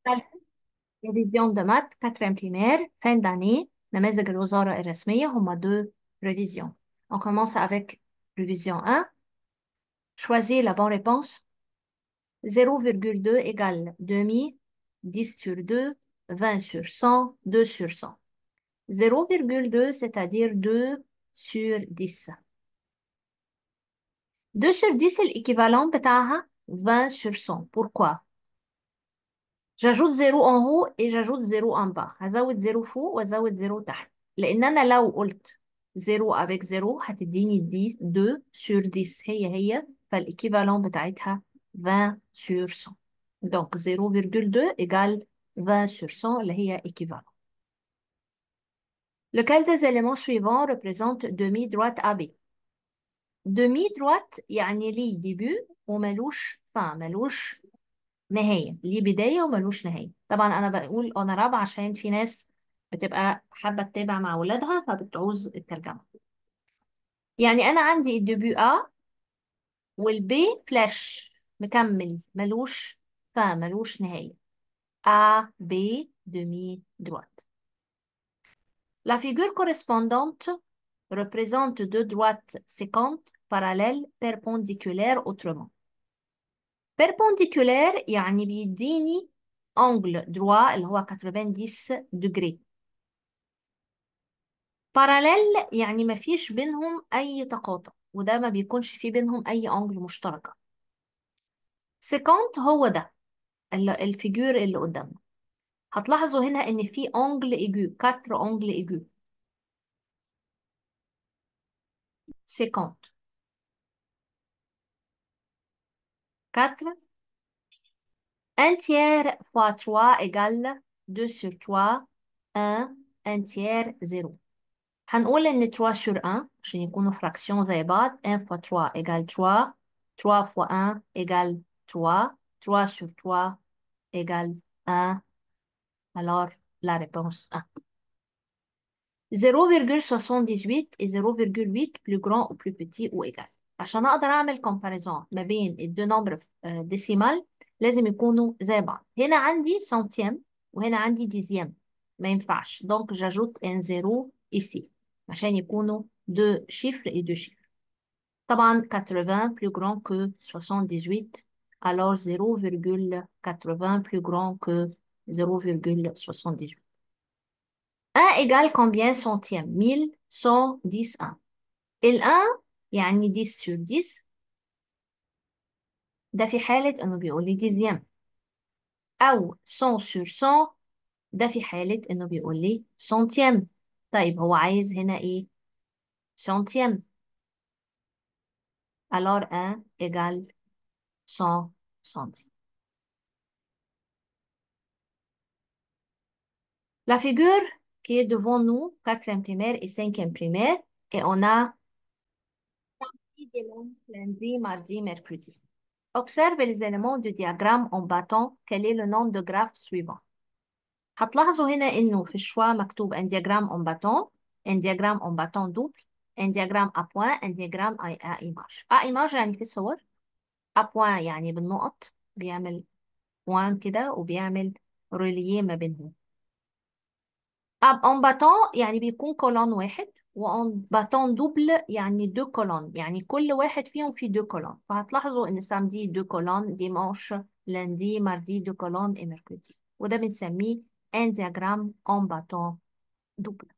révision de maths, quatrième primaire, fin d'année, نماذج الوزارة الرسمية هما deux révisions. On commence avec révision 1. Choisis la bonne réponse. 0,2 égale demi, 10 sur 2, 20 sur 100, 2 sur 100. 0,2, c'est-à-dire 2 sur 10. 2 sur 10 l'équivalent بتاعها 20 sur 100. Pourquoi? j'ajoute 0 en haut et j'ajoute 0 en bas. هزود 0 فوق وازود 0 تحت. لان انا لو قلت 0 avec 0 هتديني 2 sur 10 هي فالايكيفالون بتاعتها 20 sur 100. Donc 0,2 égale 20 sur 100 اللي هي équivalent. Lequel des éléments suivants représente demi-droite AB? demi-droite يعني ليه début وملوش fin ملوش نهاية، ليه بداية وملوش نهاية. طبعا أنا بقول أنا رابعة عشان في ناس بتبقى حابة تتابع مع ولادها فبتعوز الترجمة. يعني أنا عندي الديبيو A والبي فلاش مكمل ملوش ملوش نهاية. A, B, demi droite. La figure correspondante représente deux droites séquentes, parallèles, perpendiculaires autrement. Perpendiculaire يعني بيديني angle droit اللي هو 90 degrés. باراليل يعني ما فيش بينهم أي تقاطع وده ما بيكونش في بينهم أي أنجل مشتركة. سيكونت هو ده الفيجور اللي قدامنا. هتلاحظوا هنا إن في أنجل إيجو، 4 أنجل إيجو. سيكونت 4. 1 tiers fois 3 égale 2 sur 3. 1 tiers 0. هنقول إن 3 sur 1 عشان يكونوا فراكسيون زي بعض. 1 fois 3 égale 3. 3 fois 1 égale 3. 3 sur 3 égale 1. Alors, la réponse 1. 0,78 et 0,8 plus grand ou plus petit ou égal. عشان أقدر أعمل comparaison ما بين الدو نمبر ديسيمال لازم يكونوا زي بعض. هنا عندي سنتيم وهنا عندي ديزيام. ما ينفعش. Donc, j'ajoute un 0 ici. عشان يكونوا deux chiffres et deux chiffres. طبعا 80 plus grand que 78. Alors 0,80 plus grand que 0,78. 1 égale combien centième? 1110 1. ال 1 يعني 10 sur 10. ده في حالة إنه بيقول لي ديزيام. أو 100 sur 100. ده في حالة إنه بيقول لي سنتيم. طيب هو عايز هنا إيه؟ سنتيم. Alors 1 égale 100 centimes. La figure qui est devant nous, quatrième primaire et cinquième primaire, et on a samedi, dimanche, lundi, mardi, mercredi. Observe les éléments du diagramme en battant quel est le nom de graphe suivant. هتلاحظوا هنا إنه في الشوا مكتوب un diagramme en battant, un diagramme en battant double, un diagramme à point, un diagramme à image. à image يعني في الصور. à point يعني بالنقط بيعمل point كده وبيعمل ريلييه ما بينهم. en battant يعني بيكون كولون واحد وen battant double يعني دو كولون يعني كل واحد فيهم فيه دو كولون. فهتلاحظوا ان samedi دو كولون dimanche lundi mardi دو كولون et mercredi. وده بنسميه un diagramme en battant double.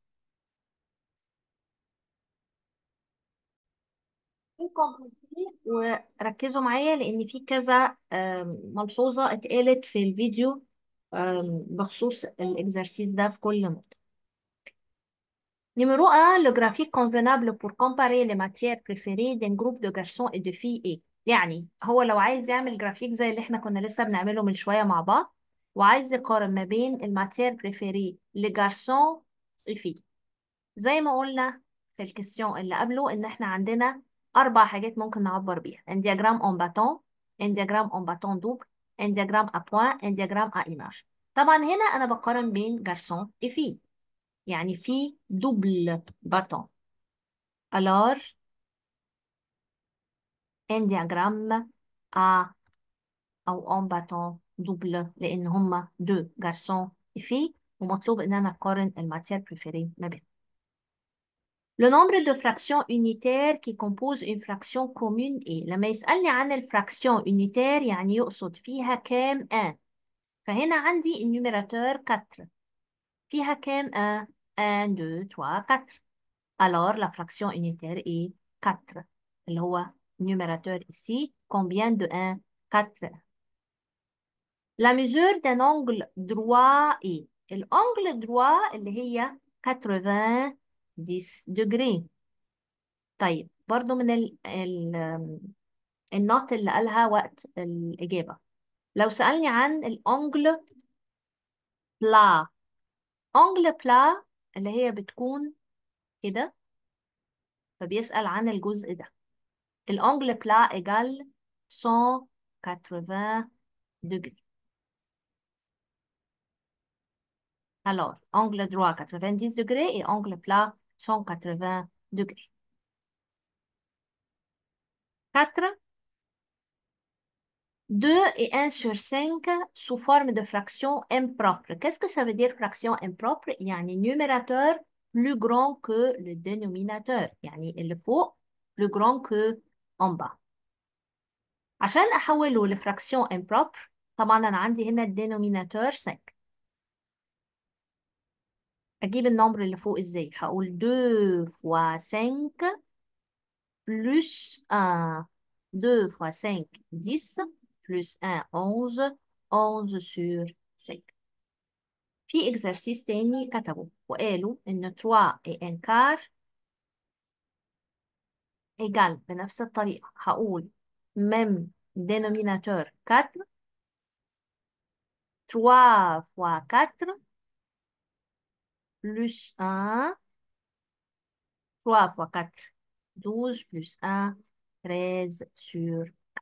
وركزوا معايا لان في كذا ملحوظة اتقالت في الفيديو بخصوص الاكزرسيس ده في كل نقطة. Numéro 1, le graphique convenable pour comparer les matières préférées d'un groupe de garçons et de filles est. يعني هو لو عايز يعمل جرافيك زي اللي احنا كنا لسه بنعمله من شوية مع بعض وعايز يقارن ما بين الماتير بريفيري لجارسون الفي. زي ما قلنا في الكيستيون اللي قبله ان احنا عندنا 4 حاجات ممكن نعبر بيها. un diagramme en bâton, un diagramme en bâton double, un diagramme à point, un diagramme à image. طبعا هنا انا بقارن بين جارسون وفي يعني في double bâton. Alors, un diagramme à أو en bâton دوبل لأن هما دو جارسون في ومطلوب إن أنا أقارن الماتير بريفيري ما بينهم. Le nombre de fractions unitaires qui composent une fraction commune est لما يسألني عن الفراكسيون unitaire يعني يقصد فيها كام ان. فهنا عندي النيوميراتور 4 فيها كام ان 1 2 3 4. Alors la fraction unitaire est 4 اللي هو numérateur ici. Combien de 1 4. La mesure d'un angle droit est الانجل droit اللي هي 90 degrés. طيب برضو من النوت اللي قالها وقت الإجابة. لو سألني عن الأنجل بلا. أنجل بلا اللي هي بتكون كده فبيسأل عن الجزء ده. الأنجل بلا إيجال 180 degrés. Alors, angle droit 90 degrés et angle plat 180 degrés. 4. 2 et 1 sur 5 sous forme de fraction impropre. Qu'est-ce que ça veut dire fraction impropre؟ يعني numérateur plus grand que le dénominateur. يعني اللي فوق plus grand que en bas. عشان أحوله لفراكسيون impropre طبعا أنا عندي هنا الدينوميناتور 5. أجيب النمبر اللي فوق إزاي؟ هقول 2 fois 5 plus 1. 2 fois 5 10 plus 1 11. 11 sur 5. في exercice تاني كتبوا وقالوا إن 3 et 1 quart égale بنفس الطريقة. هقول même dénominateur 4. 3 fois 4 plus 1. 3 fois 4 12 plus 1 13 sur.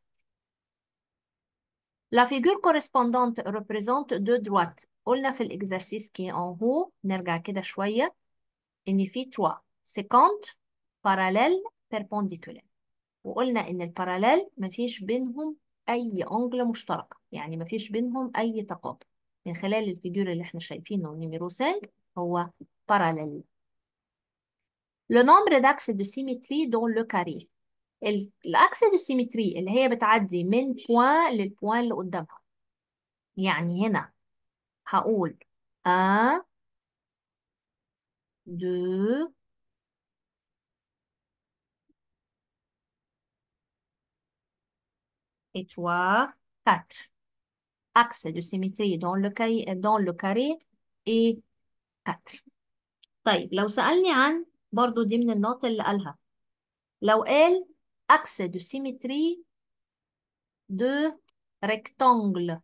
La figure correspondante représente deux droites. قلنا في الإكزرسيس كي en haut نرجع كده شوية إن في 3 50 parallèles perpendiculaires. وقلنا إن الباراليل مفيش بينهم أي أنجل مشتركة يعني مفيش بينهم أي تقاطع. من خلال الفيجور اللي احنا شايفينه نيميرو 5 هو parallèle. Le nombre d'axes de symétrie dans le carré. الأكس de symétrie اللي هي بتعدي من بوان للبوان اللي قدامها. يعني هنا هقول 1 2 et 3 4. Axe de symétrie dans le carré et 4. طيب لو سألني عن برضو دي من النقط اللي قالها. لو قال axe de symétrie de rectangle.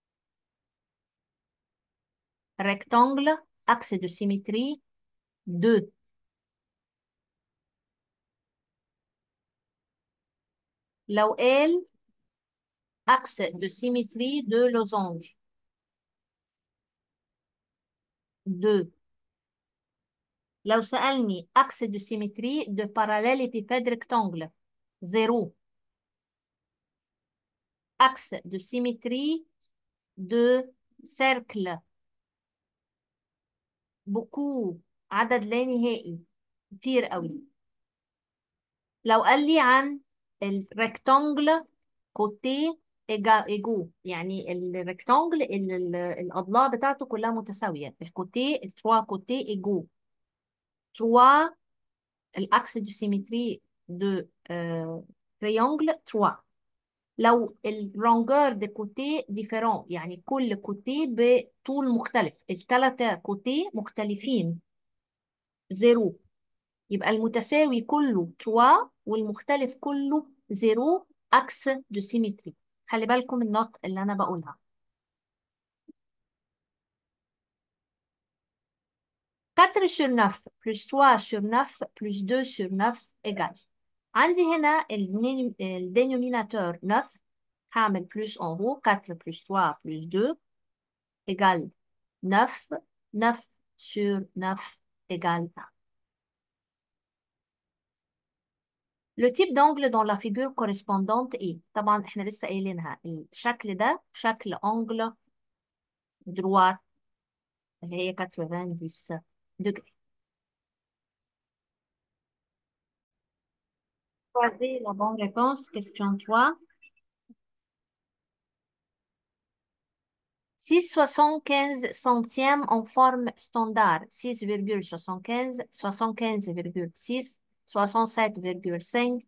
rectangle axe de symétrie de. لو قال axe de symétrie de losange. de. لو سألني axe de symétrie de parallélépipède rectangle. 0. axe de symétrie de cercle. beaucoup. عدد لا نهائي كتير قوي. لو قال لي عن الريكتانجل كوتي ايجو يعني الريكتانجل الاضلاع بتاعته كلها متساويه. الكوتي التروا كوتي ايجو. تروا الاكس دو سيمتري دو تريانجل 3. لو اللونجور دي كوتي ديفيرون يعني كل كوتي بطول مختلف. الثلاثه كوتي مختلفين 0. يبقى المتساوي كله 3 والمختلف كله 0 اكس دو سيمتري. خلي بالكم النقط اللي انا بقولها. 4 sur 9 plus 3 sur 9 plus 2 sur 9 égale. عندي هنا الدينوميناتور 9. هعمل plus en haut 4 plus 3 plus 2 égale 9. 9 sur 9 égale 1. Le type d'angle dans la figure correspondante est طبعا احنا لسه قايلينها الشكل ده شكل angle droit اللي هي 90 degrés. Choisissez la bonne réponse. Question 3. 6,75 centièmes en forme standard. 6,75, 75,6, 67,5,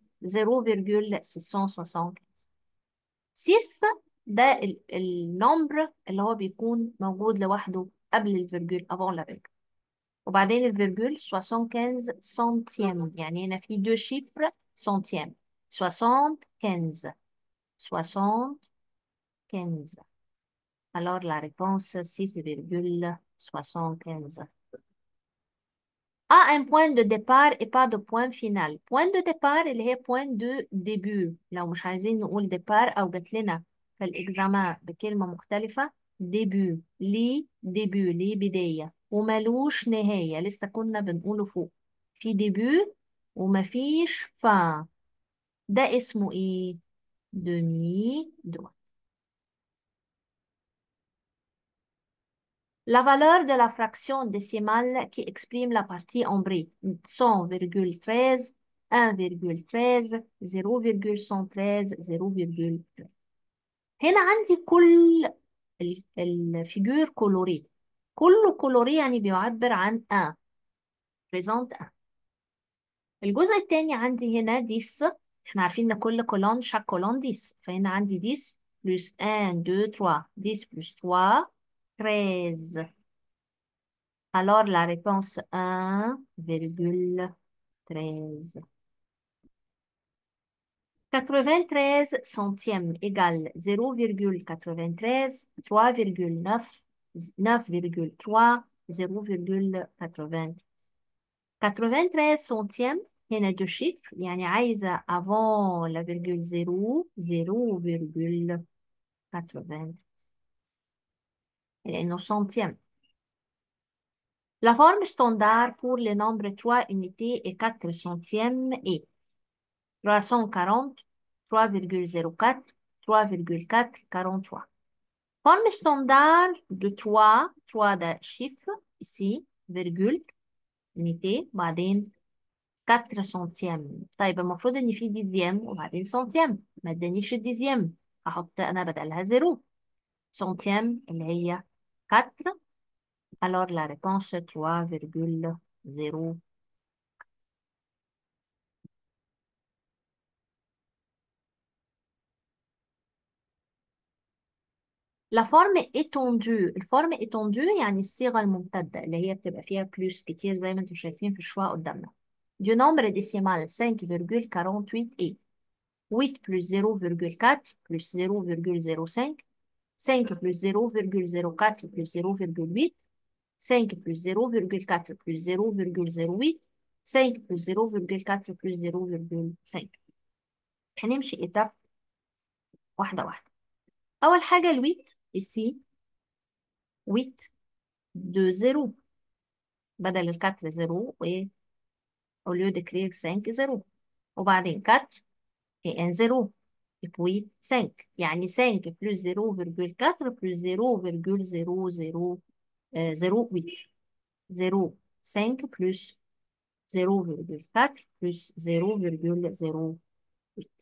0,675. 6 ده النمبر اللي هو بيكون موجود لوحده قبل الفيرجول avant la virgule. وبعدين الفيرجول 75 سنتيم، يعني هنا في دو شيفر سنتيم. 75 75. Alors la réponse 6,75. A un point de départ et pas de point final. Point de départ اللي هي point de début. لو مش عايزين نقول départ أو جات لنا في الإكزامان بكلمة مختلفة. début ليه بداية وملوش نهاية، لسه كنا بنقوله فوق. في début ومفيش fin. ده اسمه إيه؟ demi droit. La valeur de la fraction décimale qui exprime la partie en bris. 100,13, 1,13, 0,113, 0,13. هنا عندي كل الفيجور كولوري. كله كولوري يعني بيعبر عن 1. بريزونت 1. الجزء الثاني عندي هنا 10. احنا عارفين ان كل كولون شاك كولون 10. فهنا عندي 10 بلس 1 2 3. 10 بلس 3 13. Alors, la réponse 1,13. 93 centièmes égale 0,93, 3,9, 9,3, 0,80. 93 centièmes هنا دو chiffres يعني عايزة avant la virgule 0 0,80 لأنه centième. La forme standard pour les nombres 3 unités et 4 centièmes est 340, 3,04, 3,4, 43. Forme standard de 3 ده chiffre ici, virgule, unité, بعدين 4 سنتيم. طيب المفروض ان في ديزيام وبعدين سنتيم، ما ادانيش الديزيام، احط انا بدلها 0. سنتيم اللي هي 4. alors la réponse 3,0. La forme étendue. الفورم étendue يعني الصيغة الممتدة اللي هي بتبقى فيها بلوس كتير زي ما انتم شايفين في الشوا قدامنا. Du nombre décimal 5,48 est 8 plus 0,4 plus 0,05, 5 plus 0,04 plus 0,8, 5 plus 0,4 plus 0,08, 5 plus 0,4 plus 0,5. هنمشي إتاب واحدة واحدة. أول حاجة الويت السي ويت دو 0 بدل الكاتر 0 و au lieu d'écrire 5 0. وبعدين 4 et un 0 et puis 5 يعني 5 plus 0,4 plus 0,0008 0,5 plus 0,4 plus 0,08.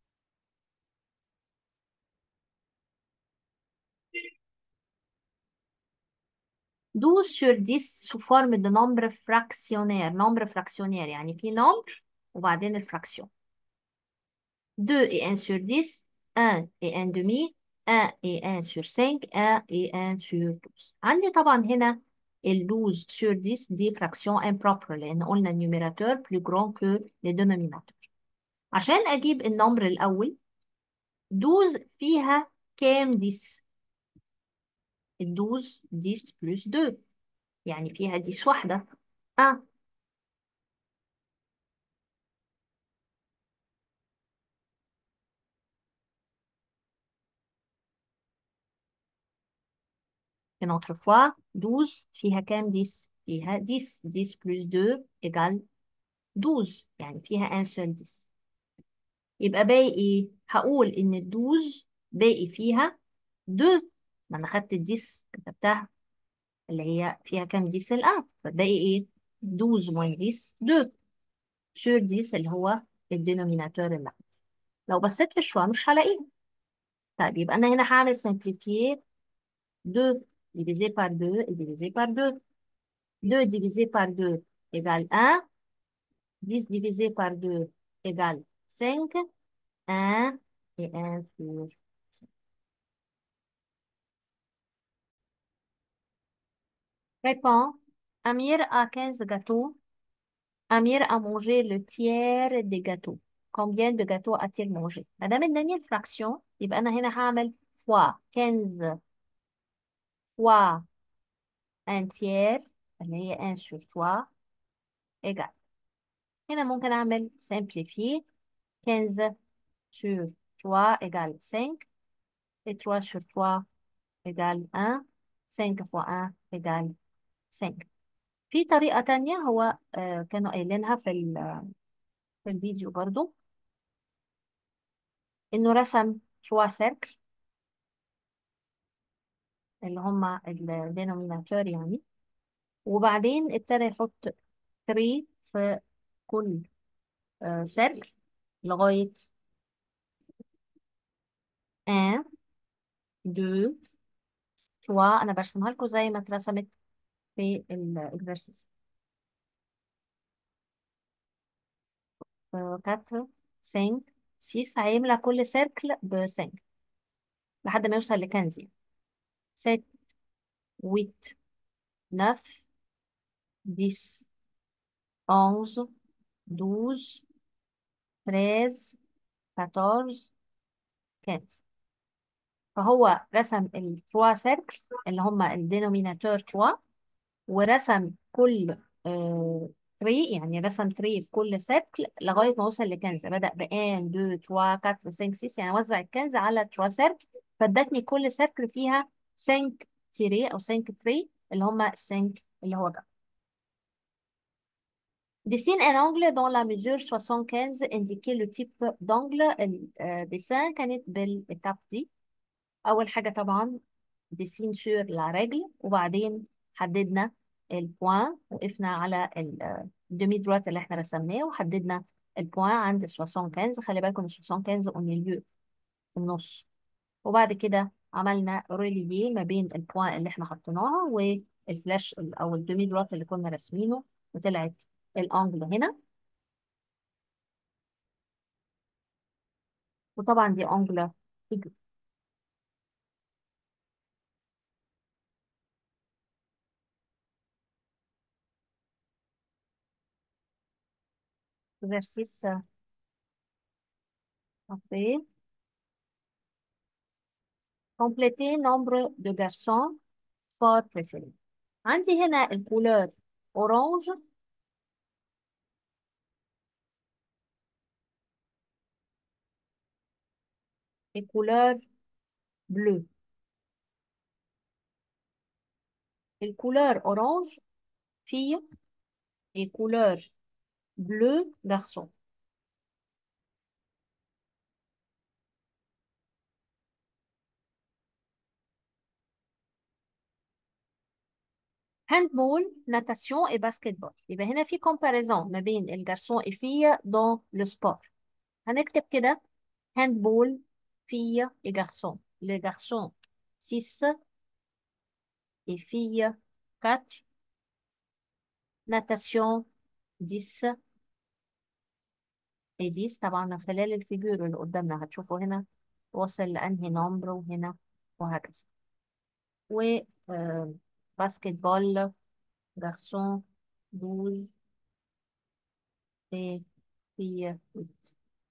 12 sur 10 sous forme de nombre fractionnaire. nombre fractionnaire يعني في nombre وبعدين الفراكسيون. 2 et 1 sur 10, 1 et 1 demi, 1 et 1 sur 5, 1 et 1 sur 12. عندي طبعا هنا ال 12 sur 10 دي fraction impropre لأن قلنا النيوميراتور plus grand que le dénominateur. عشان أجيب النمبر الأول 12 فيها كام 10؟ ال 12 10 plus 2 يعني فيها 10 واحدة 1. Une autre fois 12 فيها كام 10؟ فيها 10 10 plus 2 égale 12 يعني فيها un seul 10. يبقى باقي ايه؟ هقول ان الدوز باقي فيها دو. ما انا خدت الديس كتبتها، اللي هي فيها كام ديس الان، فباقي ايه؟ 12 موان 10 2 سور 10 اللي هو الدينوميناتور اللي عندي. لو بصيت في الشوا مش هلاقيه. طيب يبقى انا هنا هعمل simplifier 2 divisé par 2 et divisé par 2. 2 divisé par 2 égale 1. 10 divisé par 2 égale 5. 1 et 1 sur 5. Réponds. Amir a 15 gâteaux. Amir a mangé le tiers des gâteaux. Combien de gâteaux a-t-il mangé? ما دام اداني الفراكسيون يبقى انا هنا هعمل fois 15 fois un tiers اللي هي 1 sur 3 égale. هنا ممكن اعمل simplifier 15 sur 3 égale 5 et 3 sur 3 égale 1. 5 fois 1 égale 5. في طريقة تانية هو كانوا قايلينها في الفيديو برضو، انه رسم 3 سيركل اللي هما الدينوميناتور يعني، وبعدين ابتدى يحط 3 في كل سيركل لغاية 1 2 3. انا برسمها لكم زي ما اترسمت في الاكزرسيس. 4 5 6 هيملى كل سيركل ب 5 لحد ما يوصل لكنزي. 7 8 9 10 11 12 13 14 15. فهو رسم التروا سيركل اللي هما الدينوميناتور تروا، ورسم كل 3، يعني رسم 3 في كل سيركل لغاية ما وصل لكنز. بدأ ب 1 2 3 4 5 6، يعني وزع الكنز على 3 سيركل، فادتني كل سيركل فيها 5 تيري أو 5 تري اللي هما 5 اللي هو ده. Dessine un angle dont la mesure 75 indiquait le type d'angle. الديسان كانت بالإتاب دي. أول حاجة طبعا ديسين سور لا رجل، وبعدين حددنا البوان، وقفنا على الدومي دروات اللي احنا رسمناه، وحددنا البوان عند 75. خلي بالكم 75 او ميليو في النص. وبعد كده عملنا ريليي ما بين البوان اللي احنا حطيناها والفلاش او الدومي دروات اللي كنا راسمينه، وطلعت الانجل هنا. وطبعا دي انجل exercice. Après, compléter nombre de garçons sport préféré. عندي هنا الكولور اورانج، الكولور بلو. الكولور اورانج fille et couleur bleu garçon. handball natation et basketball. يبقى هنا في comparaison ما بين الجارسون et fille dans le sport. هنكتب كده handball fille et garçon. les garçons 6 et filles 4. natation 10 et 10. طبعا من خلال الفيجور اللي قدامنا هتشوفوا هنا وصل لأنهي نمبر وهنا وهكذا. و باسكت بول garçon 12 et filles 8.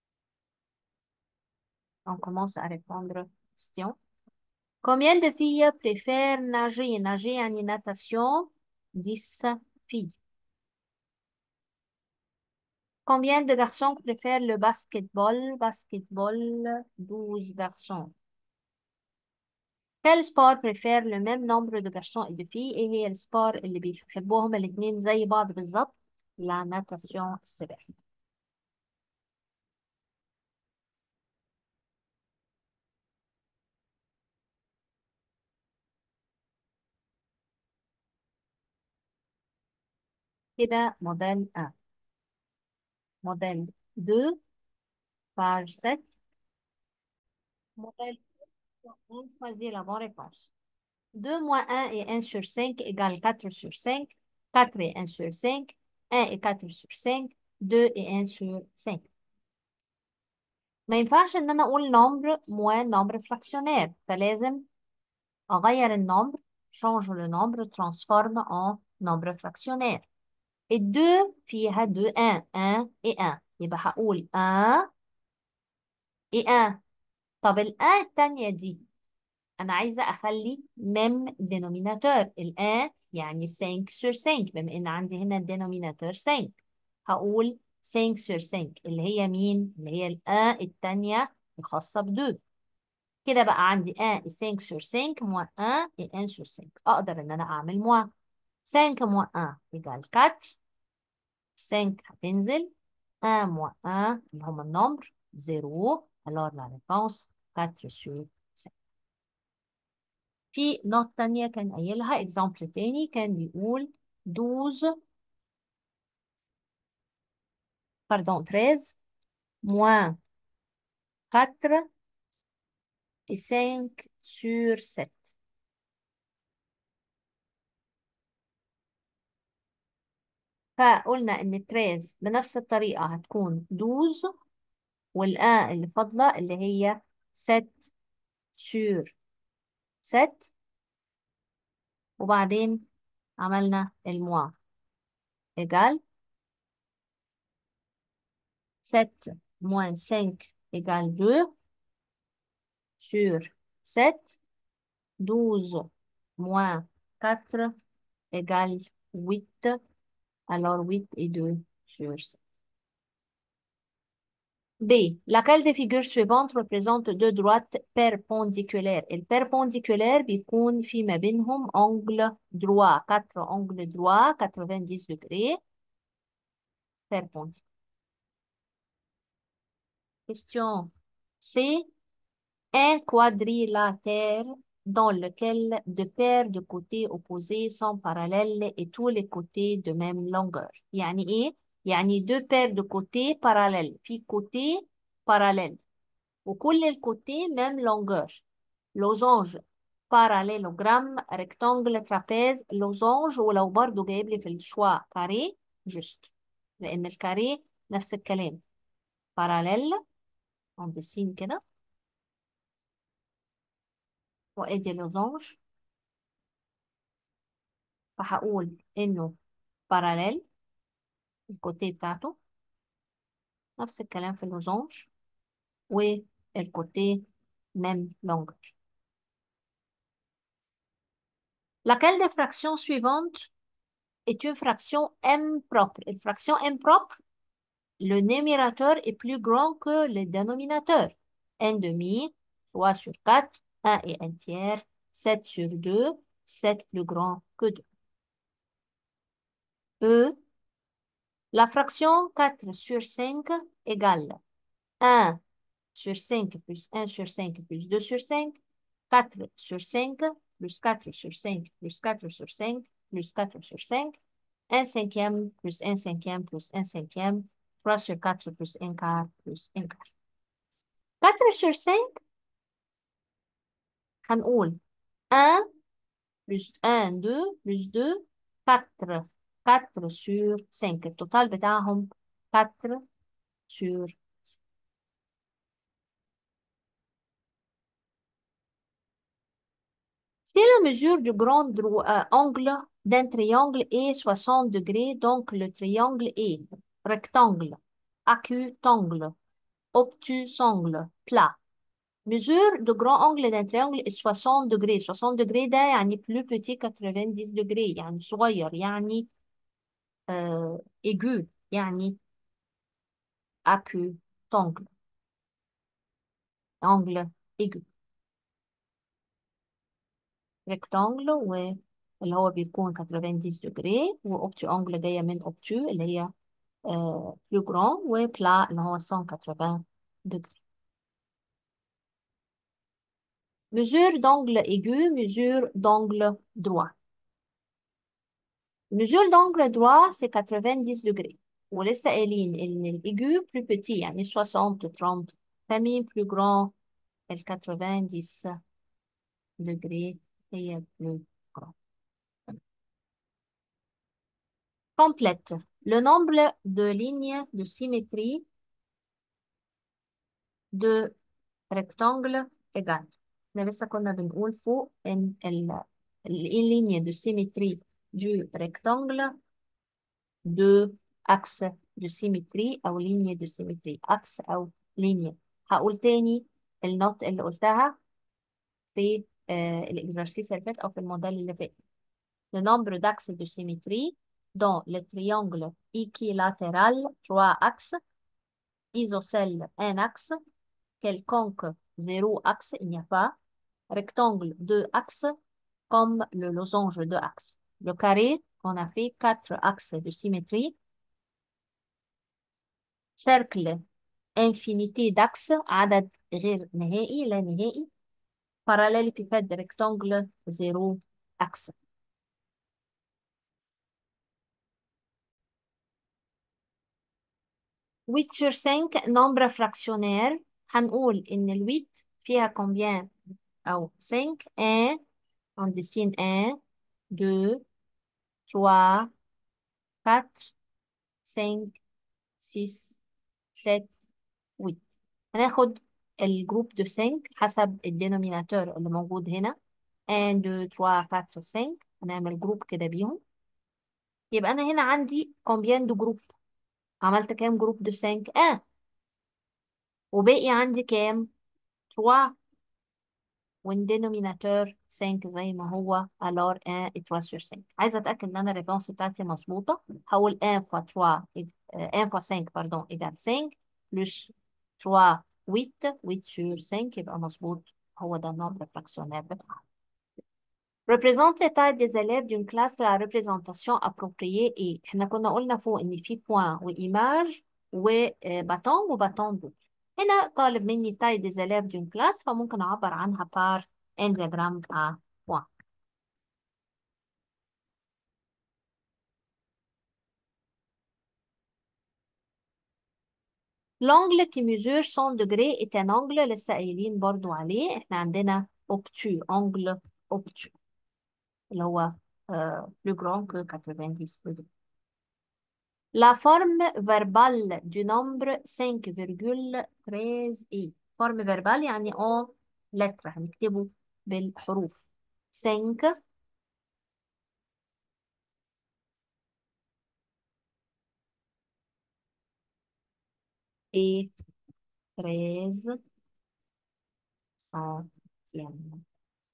On commence à répondre question. Combien de filles préfèrent nager? Nager يعني natation 10 filles. Combien de garçons préfèrent le basketball? Basketball 12 garçons. Quel sport préfère le même nombre de garçons et de filles؟ ايه هي السبور اللي بيحبوهم الاتنين زي بعض بالظبط؟ لا ناتاسيون السباحة. كده موديل 1. موديل 2 page 7. Modèle 1, choisis la bonne réponse. 2 moins 1 et 1 sur 5 égale 4 sur 5. 4 et 1 sur 5. 1 et 4 sur 5. 2 et 1 sur 5. ما ينفعش ان انا اقول نمبر موان نمبر فراكسيونير، فلازم اغير النمبر. change le nombre transforme en nombre fractionnaire. et 2 فيها 2 1 et 1 يبقى هقول 1 et 1. طب ال 1 التانية دي انا عايزة اخلي ميم denominateur. ال 1 يعني 5 sur 5 بما ان عندي هنا الدينوميناتور 5. هقول 5 sur 5 اللي هي مين؟ اللي هي ال 1 التانية الخاصة ب 2. كده بقى عندي 1 et 5 sur 5 moins 1 et 1 sur 5. أقدر إن أنا أعمل moins. 5 moins 1 égale 4. 5 هتنزل. 1 moins 1 اللي هما النمبر 0. alors la réponse 4 sur 5. في نوت تانية كان قايلها اكزامبل تاني، كان بيقول 12 pardon 13 moins 4 et 5 sur 7. فقلنا ان 13 بنفس الطريقة هتكون 12 والآن اللي فاضلة اللي هي 7 sur 7. وبعدين عملنا الموا égal 7 moins 5 égale 2 sur 7. 12 moins 4 égale 8. Alors 8 et 2 sur 7. B. Laquelle des figures suivantes représente deux droites perpendiculaires؟ البيربونديكولار بيكون في ما بينهم angle droit. 4 angles droits 90 degrés perpendiculaires. Question C. Un quadrilatère dans lequel deux paires de côtés opposés sont parallèles et tous les côtés de même longueur. يعني ايه؟ يعني deux paires de côtés parallèles. في côté parallèle وكل الكوتيه même longueur. losange parallélogramme rectangle trapèze losange. ولو برضو جايب لي في الشوا كاري جست لأن الكاري نفس الكلام. باراليل on dessine كده وادي لوزانج. فهقول انه باراليل الكوتيه بتاعته نفس الكلام في اللوزانج والكوتيه même longueur. Laquelle des fractions suivantes est une fraction m propre؟ الفراكسيون m propre le numérateur est plus grand que le dénominateur. 1 demi, 3 sur 4, 1 et 1 tiers, 7 sur 2, 7 plus grand que 2. E, la fraction 4 sur 5 égale 1 sur 5 plus 1 sur 5 plus 2 sur 5, 4 sur 5 plus 4 sur 5 plus 4 sur 5 plus 4 sur 5, 1 cinquième plus 1 cinquième plus 1 cinquième, 3 sur 4 plus 1 quart plus 1 quart. 4 sur 5 هنقول 1 plus 1 2 plus 2 4. 4 sur 5 التوتال بتاعهم 4 sur 5. Si la mesure du grand angle d'un triangle est 60 degrés, donc le triangle est rectangle, acutangle, obtusangle, plat. Mesure de grand angle d'un triangle est 60 degrés. 60 degrés ده يعني plus petit 90 degrés يعني صغير يعني aigu يعني acutangle angle aigu. rectangle واللي هو بيكون 90 degrés وobtus angle جاية من obtus اللي هي plus grand وبلا اللي هو 180 degrés. mesure d'angle aigu mesure d'angle droit. mesure d'angle droit c'est 90 degrés. ولسه قايلين ان الaigu plus petit يعني 60 30 famille plus grand ال 90 degrés هي plus grand. Complète. Le nombre de lignes de symétrie de rectangle égal. احنا لسه كنا بنقول فوق ان ligne de symétrie du rectangle de axe de symétrie او ligne de symétrie axe او ligne. هقول تاني النوت اللي قلتها في الاكزرسيس اللي فات او في الموديل اللي فات. Le nombre d'axes de symétrie dans le triangle équilatéral 3 axes isocèle un axe quelconque 0 axe il n'y a pas rectangle 2 axes comme le losange 2 axes. Le carré, on a fait 4 axes de symétrie. Cercle, infinité d'axes, عدد غير نهائي لا نهائي. Parallélépipède rectangle 0 axe. 8 sur 5 nombre fractionnaire. هنقول إن ال 8 فيها combien أو 5 1 on dessine 1 2 3 4 5 6 7 8. هناخد الجروب دو 5 حسب الدينوميناتور اللي موجود هنا 1 2 3 4 5 هنعمل جروب كده بيهم. يبقى انا هنا عندي كومبيان دو جروب. عملت كام جروب دو 5 وباقي عندي كام 3 والدينوميناتور 5 زي ما هو alors 1 et 3 sur 5. عايزه اتاكد ان انا الريبونس بتاعتي مظبوطه. هقول 1 fois 3 1 fois 5 pardon égale 5 plus 3 8 8 sur 5 يبقى مظبوط. هو ده النمبر fractionnaire بتاعها. Représente les tailles des élèves d'une classe. La représentation appropriée est احنا كنا قلنا فوق ان في point وإيماج وباتون وباتون دو. هنا طالب مني taille des élèves d'une classe فممكن أعبر عنها par un diagramme à point. L'angle qui mesure 100 degrés est un angle لسه قايلين برضو عليه. احنا عندنا obtus angle obtus اللي هو plus grand que 90 degrés. La forme verbale du nombre 5,13 est forme verbale يعني en lettres هنكتبه بالحروف 5 et 13 centièmes.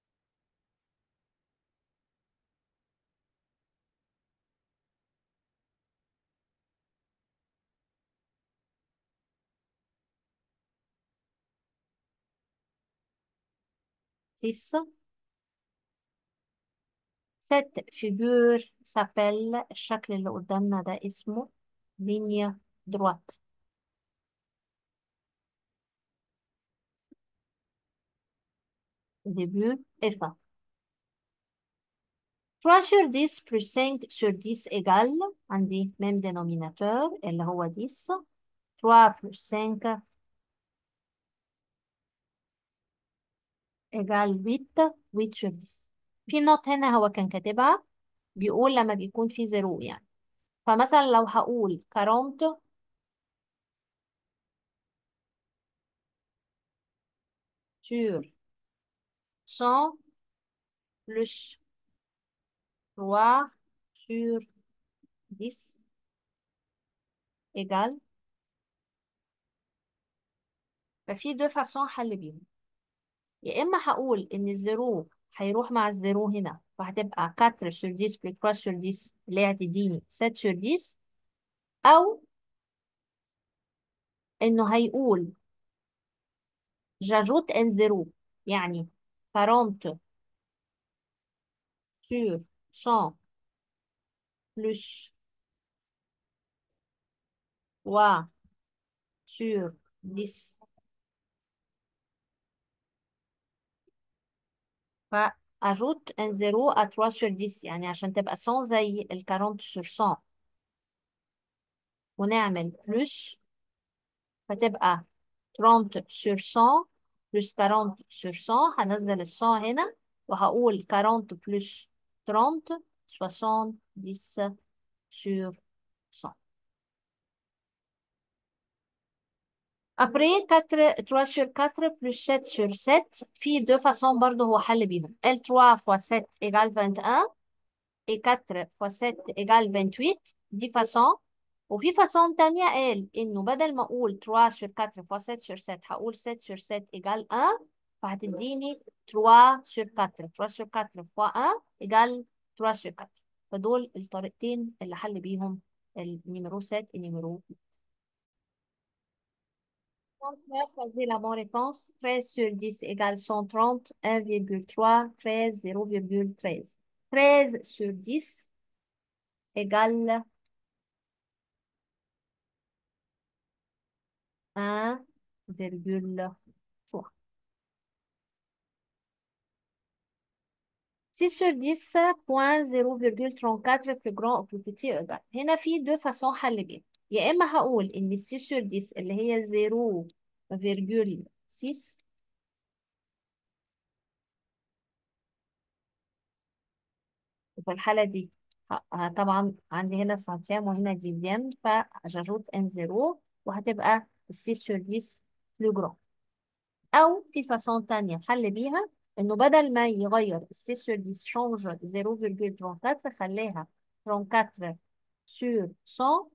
6. Cette figure s'appelle الشكل اللي قدامنا ده اسمه ligne droite. Début et fin. 3 sur 10 plus 5 sur 10 égale عندي même dénominateur اللي هو 10. 3 plus 5 égale 8 8 sur 10. في نوت هنا هو كان كاتبها بيقول لما بيكون في زيرو يعني. فمثلا لو هقول 40 sur 100 plus 3 sur 10 égale. ففي دو فاسون حل بيهم. يا إما هقول إن الزيرو هيروح مع الزيرو هنا فهتبقى 4 sur 10 plus 3 sur 10 اللي هي هتديني 7 sur 10 أو إنه هيقول j'ajoute un zéro يعني 40 sur 100 plus 3 sur 10 ajoute un 0 à 3 sur 10 يعني عشان تبقى 100 زي ال 40 sur 100 ونعمل plus فتبقى 30 sur 100 plus 40 sur 100 هنزل ال 100 هنا وهقول 40 plus 30 70 sur 100. Après 4, 3 sur 4 plus 7 sur 7 في deux façons برضه هو حل بيهم. L3 fois 7 égale 21 et 4 fois 7 égale 28 دي façon. وفي façon تانية قال إنه بدل ما أقول 3 sur 4 fois 7 sur 7 هقول 7 sur 7 égale 1 فهتديني 3 sur 4 3 sur 4 fois 1 égale 3 sur 4 فدول الطريقتين اللي حل بيهم النيميرو 7 النيميرو. Choisis la bonne réponse. 13 sur 10 égale 130, 1,3, 13, 0,13. 13 sur 10 égale 1,3. 6 sur 10 point 0,34 plus grand ou plus petit égal. هنا في deux façons حل بيها. يا إما هقول إن 6 sur 10 اللي هي 0,6 وفي الحالة دي طبعا عندي هنا سنتيام وهنا ديزيام فهجوت ان زيرو وهتبقى السي سور 10 بلو جرام. أو في فاسون تانية حل بيها إنه بدل ما يغير السي سور 10 شونج 0,34 خليها 34 سور 100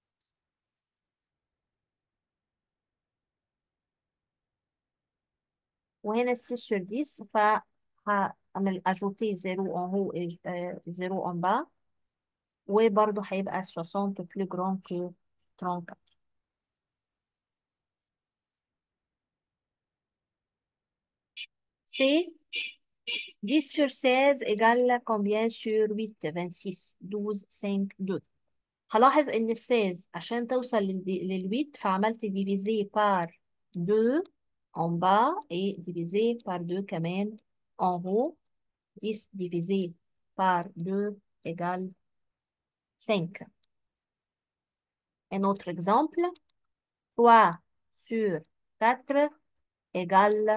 وهنا السي سور 10 فهعمل أجوتي 0 en haut et 0 en bas وبرضه هيبقى 60 بلو جرام que 34. C 10 sur 16 égale combien sur 8 26 12 5 2. هلاحظ ان ال 16 عشان توصل لل 8 فعملت diviser par 2 en bas et diviser par 2 كمان en haut. 10 divisé par 2 égale 5. Un autre exemple, 3 sur 4 égale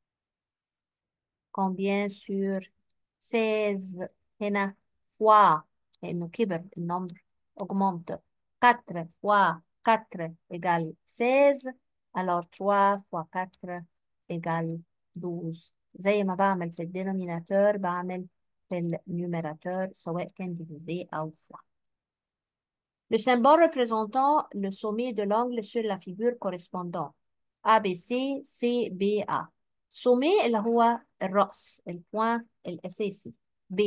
combien sur 16 هنا fois لأنه كبر النمبر augmente 4 fois 4 égale 16 alors 3 fois 4 égale 12 زي ما بعمل في الدينوميناتور بعمل في النيوميراتور سواء كان divisé أو fois. Le symbole représentant le sommet de l'angle sur la figure correspondante ABC CBA. sommet اللي هو الرأس البوان الأساسي B.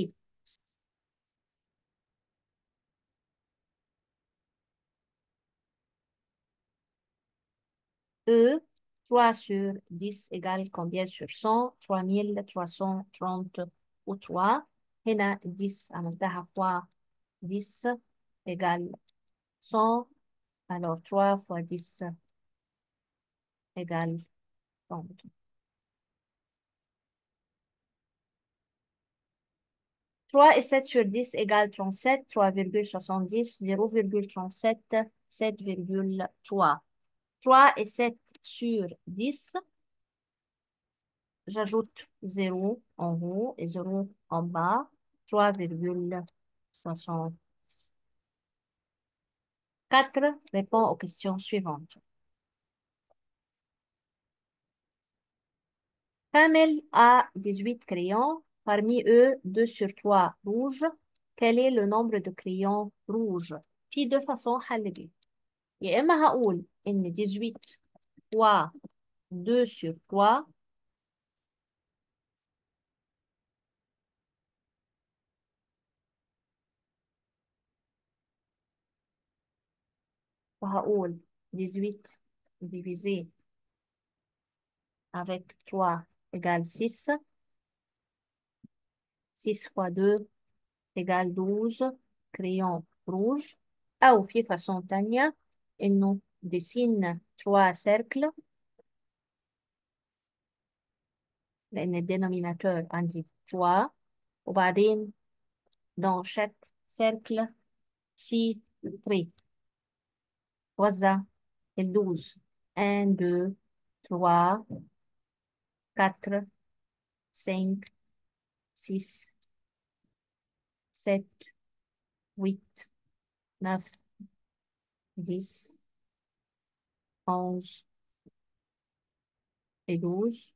E 3 sur 10 égale combien sur 100 3330 و3 هنا 10 عملتها fois 10 égale 100 alors 3 fois 10 égale 30. 3 et 7 sur 10 égale 37, 3,70, 0,37, 7,3. 3 et 7 sur 10, j'ajoute 0 en haut et 0 en bas, 3,70. 4 répond aux questions suivantes. Kamel a 18 crayons, parmi eux 2 sur 3 rouges. Quel est le nombre de crayons rouges? في deux façons حل بيه. يا إما هقول إن 18 fois 2 sur 3 وهقول 18 divisé avec 3 égale 6. 6 fois 2 égale 12 crayon rouge. أو في façon تانية إنه dessine 3 cercles لأن الدينوميناتور عندي 3. وبعدين dans chaque cercle سي 3. وزع ال12. 1 2 3 4 5 6 7 8 9 10 11 et 12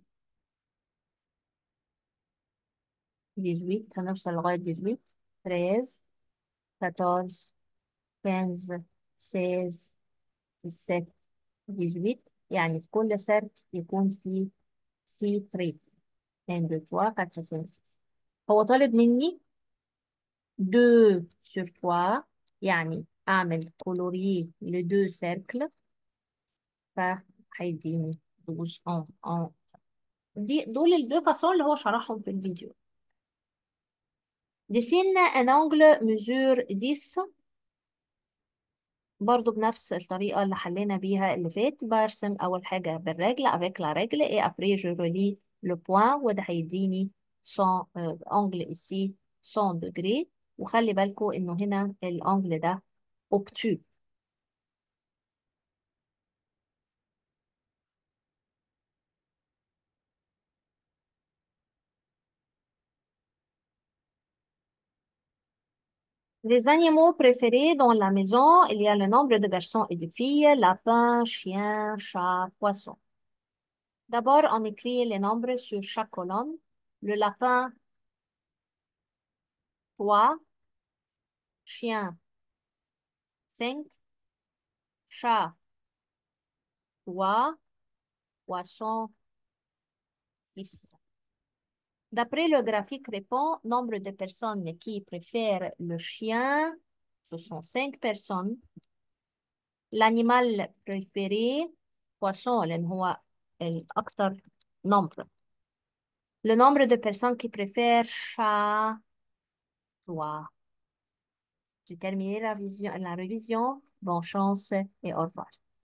18. هنوصل لغاية 18. 13 14 15 16 17 18. يعني في كل سرد يكون في سي 3. 1 2 3 4 5 6. هو طالب مني 2 sur 3، يعني أعمل كولوريي ل 2 سيركل، فهيديني 12 en دول الدو فاصون اللي هو شرحهم في الفيديو. dessine un angle mesure 10. برضو بنفس الطريقة اللي حلينا بيها اللي فات، برسم أول حاجة بالرجل avec la règle et après je relie le point، وده هيديني 100 angle ici 100 degrés. وخلي بالكو إنه هنا الأنجل ده obtus. Les animaux préférés dans la maison, il y a le nombre de garçons et de filles, lapin, chien, chat, poisson. D'abord, on écrit les nombres sur chaque colonne. Le lapin, 3. Chien, 5. Chat, 3. Poisson, 6. D'après le graphique répond, nombre de personnes qui préfèrent le chien, ce sont 5 personnes. L'animal préféré, poisson, لأن هو الأكثر nombre. Le nombre de personnes qui préfèrent chat, 3. J'ai terminé la révision. Bonne chance et au revoir.